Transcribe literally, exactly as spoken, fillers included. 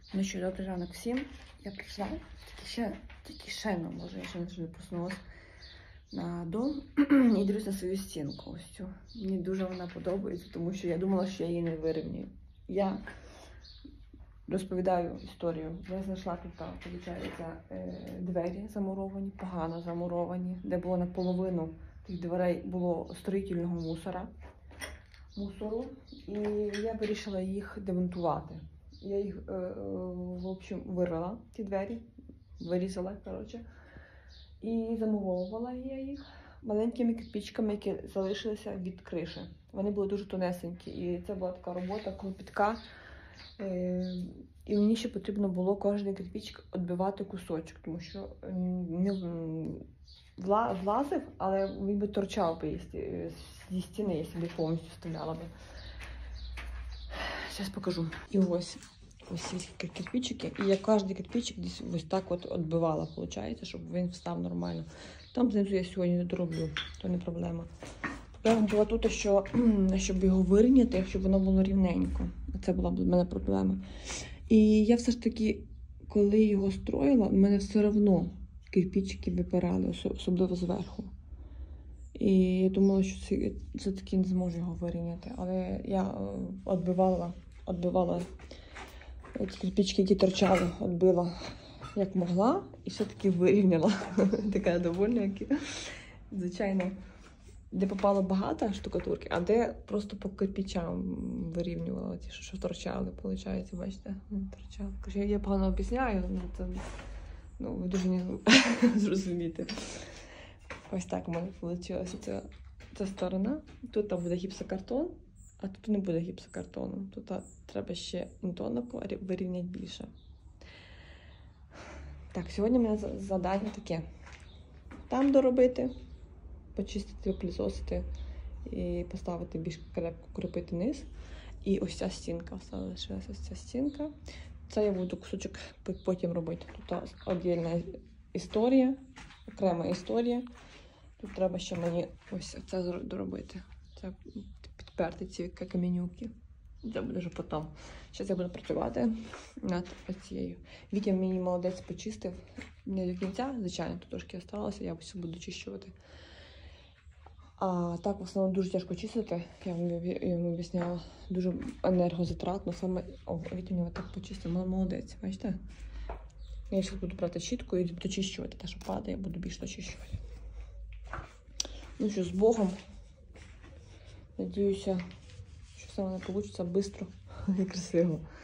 Ну що, добрий ранок всім. Я прийшла, тільки ще, тільки ще, ну, може, я ще не проснулася на дом і дивлюсь на свою стінку. Ось цю. Мені дуже вона подобається, тому що я думала, що я її не вирівнюю. Я розповідаю історію. Я знайшла тут, виходить, двері замуровані, погано замуровані, де було наполовину тих дверей було строїтельного мусора. мусору, і я вирішила їх демонтувати. Я їх, е, е, в общем, вирвала, ті двері, вирізала, коротше, і замуровувала я їх маленькими кирпичками, які залишилися від криші. Вони були дуже тонесенькі, і це була така робота, клопітка. Е, і мені ще потрібно було кожен кирпичик відбивати кусочок, тому що не влазив, але він би торчав би зі стіни, якщо б повністю вставляла би. Зараз покажу. І ось ось ці кирпичики. І я кожен кирпичик десь ось так от відбивала, виходить, щоб він встав нормально. Там знизу я сьогодні не дороблю, то не проблема. Проблема була тут, що, щоб його вирівняти, щоб воно було рівненько. Це була в мене проблема. І я все ж таки, коли його строїла, в мене все одно кирпичики випирали, особливо зверху. І я думала, що це, все-таки не зможу його вирівняти. Але я відбивала, відбивала ці кирпичики, які торчали, відбила як могла і все-таки вирівняла. Така довольна, як звичайно, де попало багато штукатурки, а де просто по кирпичам вирівнювала ті, що торчали, виходить, бачите, торчали. Я, я погано об'ясняю, але це, ну, ви дуже не зрозумієте. Ось так у мене вийшла ця, ця сторона. Тут буде гіпсокартон, а тут не буде гіпсокартону. Тут треба ще інтонику вирівняти більше. Так, сьогодні у мене завдання таке. Там доробити, почистити, пилісосити і поставити більш крепко, кріпити низ. І ось ця стінка, залишилася ось ця стінка. Це я буду кусочок потім робити. Тут окрема історія, окрема історія. Тут треба ще мені ось це доробити. Це підперти ці каменюки. Це буде вже потім. Зараз я буду працювати над цією. Вітя мені молодець почистив. Не до кінця, звичайно, тут трошки залишилося, я ось буду чищувати. А так, в основному, дуже тяжко чистити. Я йому об'ясняла, дуже енергозатратно. Саме, о, Вітя мені так почистив, молодець, бачите? Я зараз буду брати щітку і буду чищувати. Те, що падає, буду більше очищувати. Ну що, з Богом. Надіюся, що все воно вийде швидко і красиво.